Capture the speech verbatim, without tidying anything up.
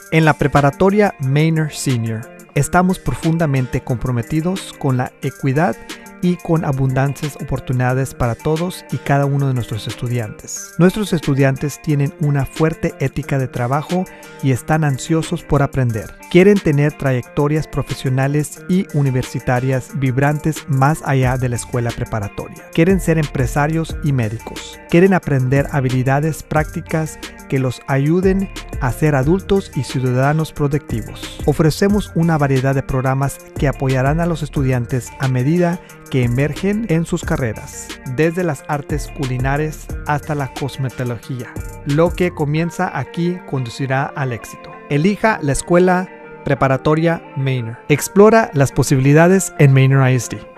En la preparatoria Manor Senior estamos profundamente comprometidos con la equidad y con abundantes oportunidades para todos y cada uno de nuestros estudiantes. Nuestros estudiantes tienen una fuerte ética de trabajo y están ansiosos por aprender. Quieren tener trayectorias profesionales y universitarias vibrantes más allá de la escuela preparatoria. Quieren ser empresarios y médicos. Quieren aprender habilidades prácticas que los ayuden a ser adultos y ciudadanos productivos. Ofrecemos una variedad de programas que apoyarán a los estudiantes a medida que emergen en sus carreras, desde las artes culinarias hasta la cosmetología. Lo que comienza aquí conducirá al éxito. Elija la escuela preparatoria Manor. Explora las posibilidades en Manor I S D.